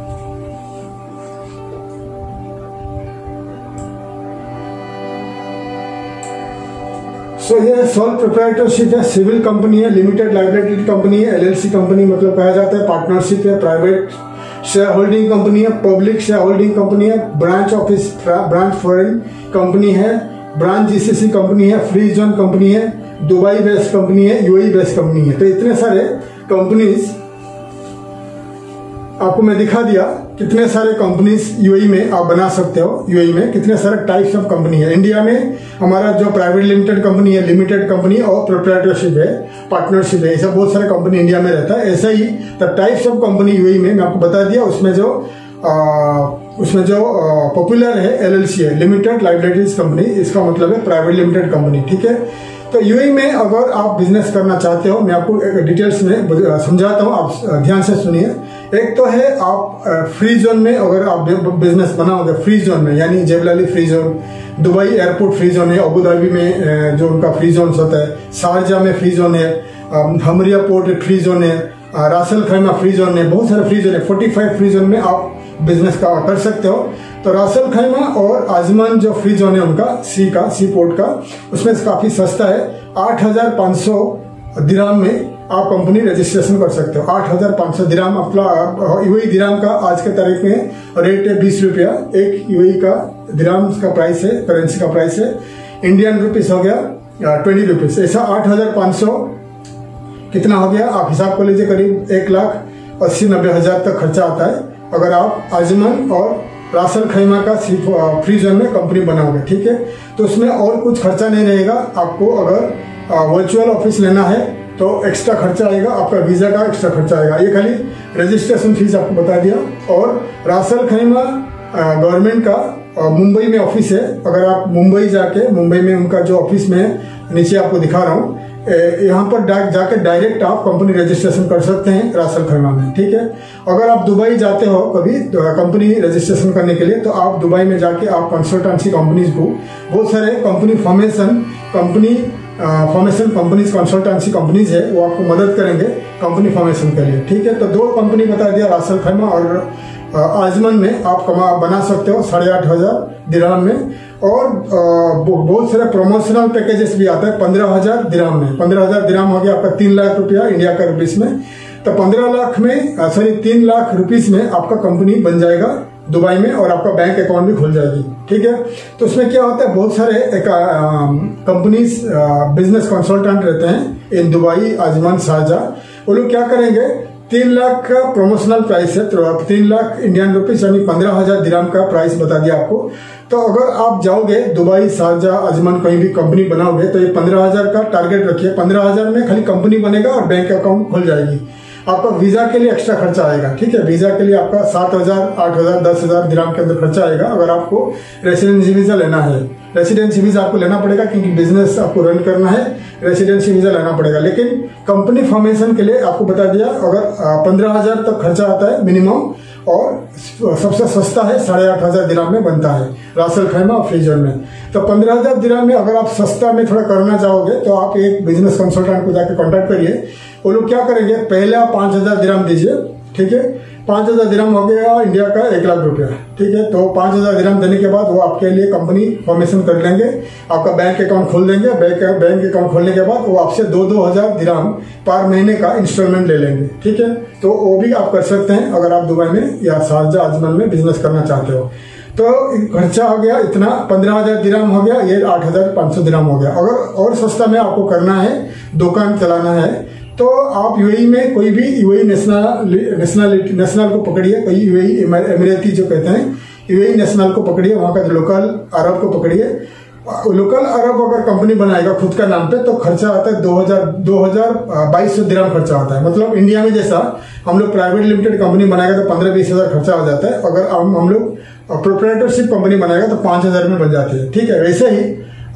सो so, ये सोल प्रोप्राइटरशिप है, सिविल कंपनी है, लिमिटेड लाइबिलिटी कंपनी है, एलएलसी कंपनी मतलब कहा जाता है, पार्टनरशिप है, प्राइवेट शेयर होल्डिंग कंपनी है, पब्लिक शेयर होल्डिंग कंपनी है, branch office branch foreign company है, ब्रांच जीसीसी कंपनी है, फ्री जोन कंपनी है, दुबई बेस्ड कंपनी है, यूएई बेस्ड कंपनी है। तो इतने सारे कंपनीज आपको मैं दिखा दिया, कितने सारे कंपनीज यूएई में आप बना सकते हो। यूएई में कितने सारे टाइप्स ऑफ कंपनी है। इंडिया में हमारा जो प्राइवेट लिमिटेड कंपनी है, लिमिटेड कंपनी और प्रोप्राइटरशिप है, पार्टनरशिप है, ऐसा बहुत सारे कंपनी इंडिया में रहता है। ऐसा ही the types of company UAE में मैं आपको बता दिया। उसमें जो आ, उसमें जो पॉपुलर है एलएलसी है, लिमिटेड लाइबिलिटीज कंपनी, इसका मतलब है प्राइवेट लिमिटेड कंपनी। ठीक है। तो यूएई में अगर आप बिजनेस करना चाहते हो, मैं आपको डिटेल्स में समझाता हूँ, आप ध्यान से सुनिए। एक तो है आप फ्री जोन में अगर आप बिजनेस बनाओगे, फ्री जोन में यानी Jebel Ali free zone, Dubai airport free zone है, अबू धाबी में जो उनका फ्री जोन होता है, शारजा में फ्री जोन है, हमरिया पोर्ट फ्री जोन है, रासल खैमा फ्री जोन है, बहुत सारे फ्री जोन है। पैंतालीस फ्री जोन में आप बिजनेस का कर सकते हो। तो रासल खैमा और आजमान जो फ्री जोन है उनका, सी का सी पोर्ट का, उसमें काफी सस्ता है। आठ हजार पाँच सौ दिराम में आप कंपनी रजिस्ट्रेशन कर सकते हो। आठ हजार पाँच सौ दिराम अपना यूएई दिराम का आज के तारीख में रेट है बीस रुपया। एक यूएई का दिराम का प्राइस है, करेंसी का प्राइस है। इंडियन रुपीस हो गया ट्वेंटी रुपीज। ऐसा आठ हजार पाँच सौ कितना हो गया, आप हिसाब कर लीजिए, करीब एक लाख अस्सी नब्बे हजार तक खर्चा आता है अगर आप आजमन और रासल खैमा का फ्री जोन में कंपनी बनाओगे। ठीक है। तो उसमें और कुछ खर्चा नहीं रहेगा। आपको अगर वर्चुअल ऑफिस लेना है तो एक्स्ट्रा खर्चा आएगा, आपका वीजा का एक्स्ट्रा खर्चा आएगा। ये खाली रजिस्ट्रेशन फीस आपको बता दिया। और रासल खैमा गवर्नमेंट का मुंबई में ऑफिस है। अगर आप मुंबई जाके, मुंबई में उनका जो ऑफिस में नीचे आपको दिखा रहा हूँ, यहाँ पर जाके डायरेक्ट आप कंपनी रजिस्ट्रेशन कर सकते हैं रासल खैमा में। ठीक है। अगर आप दुबई जाते हो कभी कंपनी रजिस्ट्रेशन करने के लिए, तो आप दुबई में जाके आप कंसल्टेंसी कंपनीज को, बहुत सारे company formation company formation companies consultancy companies है, वो आपको मदद करेंगे कंपनी फॉर्मेशन के लिए। ठीक है। तो दो कंपनी बता दिया, रासल खैमा और आजमन में आप कमा बना सकते हो साढ़े आठ हजार दिराम में। और बहुत सारे प्रमोशनल पैकेजेस भी आता है पंद्रह हजार दिराम में। पंद्रह हजार दिराम हो गया आपका तीन लाख रुपया इंडिया का रुपीस में। तो पंद्रह लाख में सॉरी तीन लाख रुपीस में आपका कंपनी बन जाएगा दुबई में और आपका बैंक अकाउंट भी खुल जाएगी। ठीक है। तो उसमें क्या होता है, बहुत सारे कंपनीज बिजनेस कंसल्टेंट रहते हैं इन दुबई, आजमान, शारजा। वो लोग क्या करेंगे, तीन लाख का प्रमोशनल प्राइस है, तो तीन लाख इंडियन रुपीस यानी पंद्रह हजार दिराम का प्राइस बता दिया आपको। तो अगर आप जाओगे दुबई, शारजा, अजमान कहीं भी कंपनी बनाओगे तो ये पंद्रह हजार का टारगेट रखिए। पंद्रह हजार में खाली कंपनी बनेगा और बैंक अकाउंट खुल जाएगी। आपका वीजा के लिए एक्स्ट्रा खर्चा आएगा। ठीक है। वीजा के लिए आपका सात हजार आठ हजार दस हजार दिराम के अंदर खर्चा आएगा अगर आपको रेसिडेंसी वीजा लेना है। रेसिडेंसी वीजा आपको लेना पड़ेगा क्योंकि बिजनेस आपको रन करना है, रेसिडेंसी वीजा लेना पड़ेगा। लेकिन कंपनी फॉर्मेशन के लिए आपको बता दिया अगर पंद्रह हजार तक खर्चा आता है मिनिमम, और सबसे सस्ता है साढ़े आठ हजार दिराम में बनता है रासल खैमा और फ्री जोन में। तो पंद्रह हजार दिराम में अगर आप सस्ता में थोड़ा करना चाहोगे तो आप एक बिजनेस कंसल्टेंट को जाकर कॉन्टेक्ट करिए। वो लोग क्या करेंगे, पहले आप पांच हजार दिराम दीजिए। ठीक है। पांच हजार दिराम हो गया इंडिया का एक लाख रुपया। ठीक है। तो पांच हजार दिराम देने के बाद वो आपके लिए कंपनी फॉर्मेशन कर लेंगे, आपका बैंक अकाउंट खोल देंगे। बैंक बैंक अकाउंट खोलने के बाद वो आपसे दो दो हजार दिराम पर महीने का इंस्टॉलमेंट ले लेंगे। ठीक है। तो वो भी आप कर सकते हैं अगर आप दुबई में या शारजा, अजमान में बिजनेस करना चाहते हो। तो खर्चा हो गया इतना, पंद्रह हजार दिराम हो गया, ये आठ हजार पाँच सौ दिराम हो गया। अगर और सस्ता में आपको करना है, दुकान चलाना है, तो आप यूएई में कोई भी यूएई नेशनल नेशनलिटी नेशनल को पकड़िए, कोई यूएई एमिरेती जो कहते हैं, यूएई नेशनल को पकड़िए, वहां का लोकल अरब को पकड़िए। लोकल अरब अगर कंपनी बनाएगा खुद का नाम पे तो खर्चा आता है दो हजार दो हजार बाईस सौ दिराम खर्चा आता है। मतलब इंडिया में जैसा हम लोग प्राइवेट लिमिटेड कंपनी बनाएगा तो पंद्रह बीस हजार खर्चा हो जाता है, अगर हम हम लोग प्रोप्राइटरशिप कंपनी बनाएगा तो पाँच हज़ार में बन जाती है। ठीक है, वैसे ही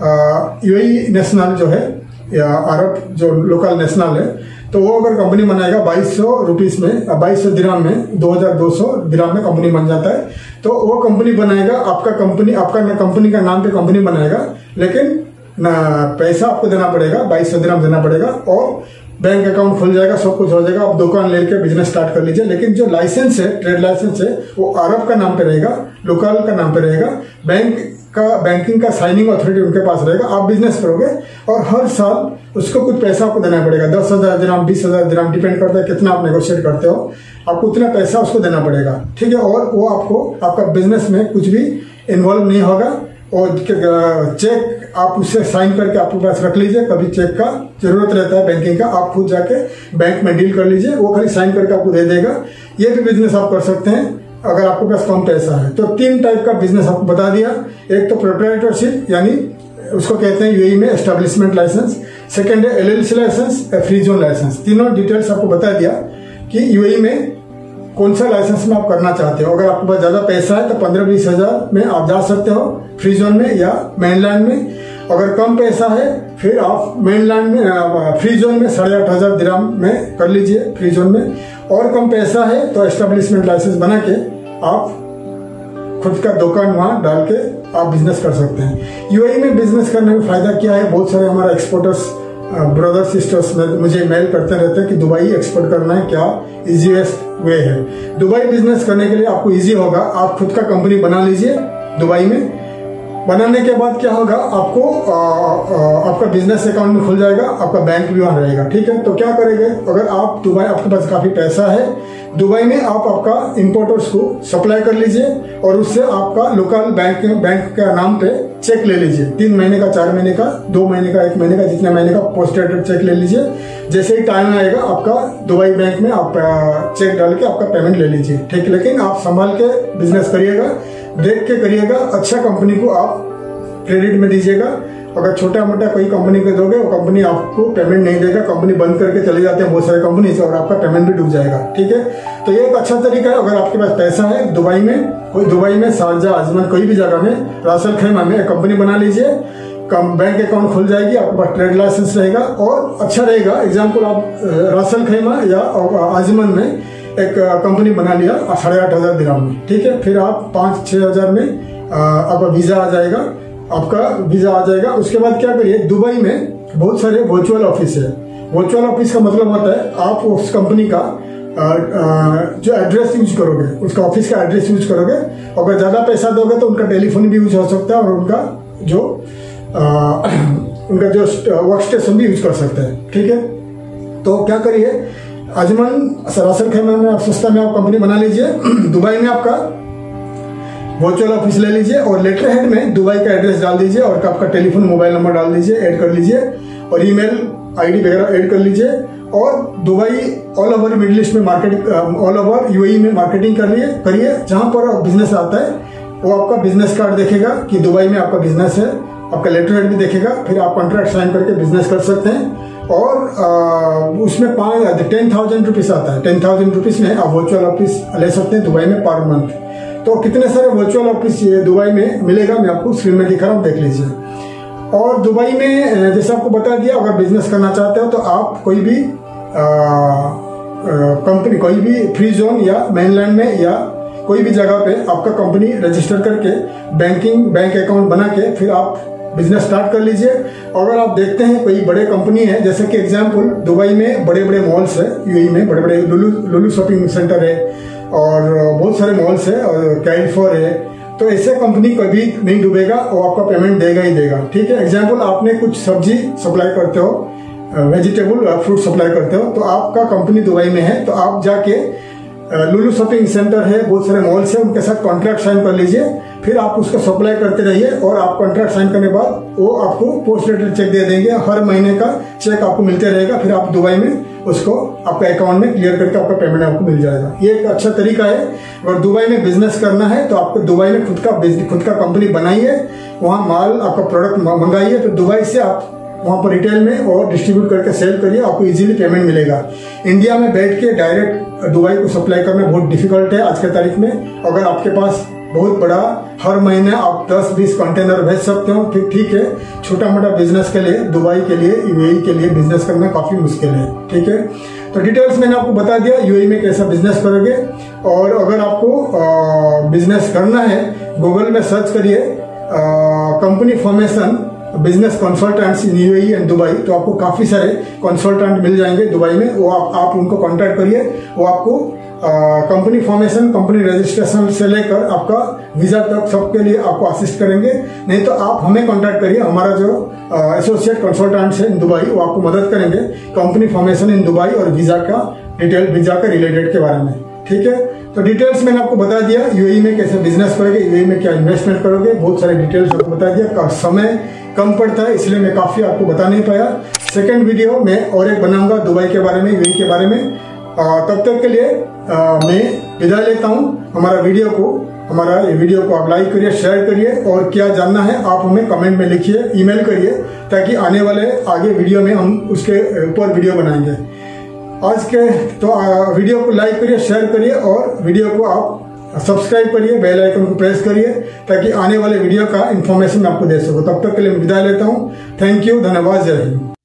यूएई नेशनल जो है या अरब जो लोकल नेशनल है, तो वो अगर कंपनी बनाएगा बाईस सौ रुपीस में, बाईस सौ दिराम में, दो हजार दो सौ दिराम में कंपनी बन जाता है। तो वो कंपनी बनाएगा, आपका कंपनी आपका कंपनी का नाम पे कंपनी बनाएगा, लेकिन ना पैसा आपको देना पड़ेगा, बाईस सौ दिराम देना पड़ेगा और बैंक अकाउंट खुल जाएगा, सब कुछ हो जाएगा, आप दुकान लेके बिजनेस स्टार्ट कर लीजिए। लेकिन जो लाइसेंस है, ट्रेड लाइसेंस है, वो अरब का नाम पे रहेगा, लोकल का नाम पे रहेगा, बैंक का बैंकिंग का साइनिंग अथॉरिटी उनके पास रहेगा। आप बिजनेस करोगे और हर साल उसको कुछ पैसा आपको देना पड़ेगा, दस हजार दिराम, बीस हजार दिराम, डिपेंड करता है कितना आप नेगोशिएट करते हो, आपको उतना पैसा उसको देना पड़ेगा। ठीक है, और वो आपको आपका बिजनेस में कुछ भी इन्वॉल्व नहीं होगा। और चेक आप उससे साइन करके आपके पास रख लीजिए, कभी चेक का जरूरत रहता है बैंकिंग का, आप खुद जाके बैंक में डील कर लीजिए, वो खाली साइन करके आपको दे देगा। ये भी बिजनेस आप कर सकते हैं अगर आपके पास कम पैसा है। तो तीन टाइप का बिजनेस आपको बता दिया। एक तो प्रोप्राइटरशिप, यानी उसको कहते हैं यूएई में एस्टेब्लिशमेंट लाइसेंस। सेकेंड है LLC licence, free zone licence. तीनों डिटेल्स आपको बता दिया कि यूएई में कौन सा लाइसेंस में आप करना चाहते हो। अगर आपके पास ज्यादा पैसा है तो पंद्रह बीस हजार में आप जा सकते हो फ्री जोन में या मेनलैंड में। अगर कम पैसा है फिर आप मेनलैंड में, फ्री जोन में साढ़े आठ हजार दिराम में कर लीजिए फ्री जोन में। और कम पैसा है तो एस्टेब्लिशमेंट लाइसेंस बना के आप खुद का दुकान वहां डाल के आप बिजनेस कर सकते हैं। यूएई में बिजनेस करने में फायदा क्या है, बहुत सारे हमारे एक्सपोर्टर्स ब्रदर सिस्टर्स में मुझे मेल करते रहते हैं कि दुबई एक्सपोर्ट करना है, क्या इजीएस्ट वे है। दुबई बिजनेस करने के लिए आपको इजी होगा, आप खुद का कंपनी बना लीजिए दुबई में। बनाने के बाद क्या होगा, आपको आ, आ, आपका बिजनेस अकाउंट में खुल जाएगा, आपका बैंक भी वहां रहेगा। ठीक है, तो क्या करेंगे, अगर आप दुबई, आपके पास काफी पैसा है, दुबई में आप आपका इंपोर्टर्स को सप्लाई कर लीजिए और उससे आपका लोकल बैंक बैंक का नाम पे चेक ले लीजिए। तीन महीने का, चार महीने का, दो महीने का, एक महीने का, जितने महीने का पोस्ट डेटेड चेक ले लीजिए। जैसे ही टाइम आएगा आपका दुबई बैंक में आप चेक डाल के आपका पेमेंट ले लीजिए। ठीक है, लेकिन आप संभाल के बिजनेस करिएगा, देख के करिएगा, अच्छा कंपनी को आप क्रेडिट में दीजिएगा। अगर छोटा मोटा कोई कंपनी को दोगे, वो कंपनी आपको पेमेंट नहीं देगा, कंपनी बंद करके चले जाते हैं बहुत सारे कंपनी से और आपका पेमेंट भी डूब जाएगा। ठीक है, तो ये एक अच्छा तरीका है। अगर आपके पास पैसा है, दुबई में कोई दुबई में शारजा, अजमान, कोई भी जगह में, रासल खैमा में कंपनी बना लीजिए, कम बैंक अकाउंट खुल जाएगी, आपके पास ट्रेड लाइसेंस रहेगा और अच्छा रहेगा। एग्जाम्पल, आप रासल खैमा या अजमान में एक कंपनी बना लिया साढ़े आठ हजार दिराम में। ठीक है, फिर आप पांच छह हजार में आपका वीजा आ जाएगा, आपका वीजा आ जाएगा। उसके बाद क्या करिए, दुबई में बहुत सारे वर्चुअल ऑफिस है। वर्चुअल ऑफिस का मतलब होता है आप उस कंपनी का आ, आ, जो एड्रेस यूज करोगे, उसका ऑफिस का एड्रेस यूज करोगे। अगर ज्यादा पैसा दोगे तो उनका टेलीफोन भी यूज हो सकता है और उनका जो आ, उनका जो वर्क स्टेशन भी यूज कर सकते हैं। ठीक है, तो क्या करिए, अजमान रासल खैमा में आप सस्ता में आप कंपनी बना लीजिए, दुबई में आपका वर्चुअल ऑफिस ले लीजिए और लेटर हेड में दुबई का एड्रेस डाल दीजिए और आपका टेलीफोन मोबाइल नंबर डाल दीजिए, ऐड कर लीजिए और ईमेल आईडी वगैरह ऐड कर लीजिए। और Dubai all over middle east में मार्केटिंग, ऑल ओवर यूएई में मार्केटिंग करिए करिए जहां पर बिजनेस आता है वो आपका बिजनेस कार्ड देखेगा कि दुबई में आपका बिजनेस है, आपका लेटर हेड भी देखेगा, फिर आप कॉन्ट्रैक्ट साइन करके बिजनेस कर सकते हैं। और आ, उसमें पाँच टेन थाउजेंड रुपीज आता है, टेन थाउजेंड रुपीज में आप वर्चुअल ऑफिस ले सकते हैं दुबई में पर मंथ। तो कितने सारे वर्चुअल ऑफिस ये दुबई में मिलेगा, मैं आपको स्क्रीन में दिखा रहा हूँ, देख लीजिए। और दुबई में जैसे आपको बता दिया, अगर बिजनेस करना चाहते हो तो आप कोई भी कंपनी, कोई भी फ्री जोन या मेनलैंड में या कोई भी जगह पे आपका कंपनी रजिस्टर करके बैंकिंग बैंक अकाउंट बना के फिर आप बिजनेस स्टार्ट कर लीजिए। अगर आप देखते हैं कोई बड़े कंपनी है, जैसे कि एग्जांपल दुबई में बड़े बड़े मॉल्स है, यूएई में बड़े बड़े लुलु लुलु शॉपिंग सेंटर है और बहुत सारे मॉल्स है और कैरिफोर है, तो ऐसे कंपनी कभी नहीं डूबेगा और आपका पेमेंट देगा ही देगा। ठीक है, एग्जांपल आपने कुछ सब्जी सप्लाई करते हो, वेजिटेबल फ्रूट सप्लाई करते हो, तो आपका कंपनी दुबई में है, तो आप जाके लुलु शॉपिंग सेंटर है, बहुत सारे मॉल्स है, उनके साथ कॉन्ट्रैक्ट साइन कर लीजिए, फिर आप उसको सप्लाई करते रहिए और आप कॉन्ट्रैक्ट साइन करने के बाद वो आपको पोस्ट डेटेड चेक दे देंगे, हर महीने का चेक आपको मिलते रहेगा, फिर आप दुबई में उसको आपका अकाउंट में क्लियर करके आपका पेमेंट आपको मिल जाएगा। ये एक अच्छा तरीका है। अगर दुबई में बिजनेस करना है तो आपको दुबई में खुद का खुद का कंपनी बनाइए, वहां माल आपका प्रोडक्ट मंगाइए, फिर दुबई से आप वहां पर रिटेल में और डिस्ट्रीब्यूट करके सेल करिए, आपको इजीली पेमेंट मिलेगा। इंडिया में बैठ के डायरेक्ट दुबई को सप्लाई करना बहुत डिफिकल्ट है आज के तारीख में। अगर आपके पास बहुत बड़ा, हर महीने आप दस बीस कंटेनर भेज सकते हो। ठीक ठीक है, छोटा मोटा बिजनेस के लिए, दुबई के लिए, यूएई के लिए बिजनेस करना काफी मुश्किल है। ठीक है, तो डिटेल्स मैंने आपको बता दिया यूएई में कैसा बिजनेस करोगे। और अगर आपको बिजनेस करना है, गूगल में सर्च करिए company formation business consultants in UAE and Dubai, तो आपको काफी सारे कंसल्टेंट मिल जाएंगे दुबई में। वो आप, आप उनको कांटेक्ट करिए, वो आपको कंपनी फॉर्मेशन, कंपनी रजिस्ट्रेशन से लेकर आपका वीजा तक सबके लिए आपको असिस्ट करेंगे। नहीं तो आप हमें कांटेक्ट करिए, हमारा जो एसोसिएट कंसल्टेंट्स है इन दुबई, वो आपको मदद करेंगे कंपनी फॉर्मेशन इन दुबई और वीजा का डिटेल, वीजा का रिलेटेड के बारे में। ठीक है, तो डिटेल्स मैंने आपको बता दिया यूएई में कैसे बिजनेस करोगे, यूएई में क्या इन्वेस्टमेंट करोगे, बहुत सारे डिटेल्स आपको बता दिया। समय कम पड़ता है इसलिए मैं काफी आपको बता नहीं पाया। सेकंड वीडियो में और एक बनाऊंगा दुबई के बारे में, यूएई के बारे में। आ, तब तक के लिए आ, मैं विदा लेता हूँ। हमारा वीडियो को हमारा ये वीडियो को आप लाइक करिए, शेयर करिए, और क्या जानना है आप हमें कमेंट में लिखिए, ईमेल करिए, ताकि आने वाले आगे वीडियो में हम उसके ऊपर वीडियो बनाएंगे। आज के तो वीडियो को लाइक करिए, शेयर करिए, और वीडियो को आप सब्सक्राइब करिए, बेल आइकन को प्रेस करिए, ताकि आने वाले वीडियो का इन्फॉर्मेशन मैं आपको दे सकूं। तब तक के लिए मैं विदा लेता हूं। थैंक यू, धन्यवाद, जय हिंद।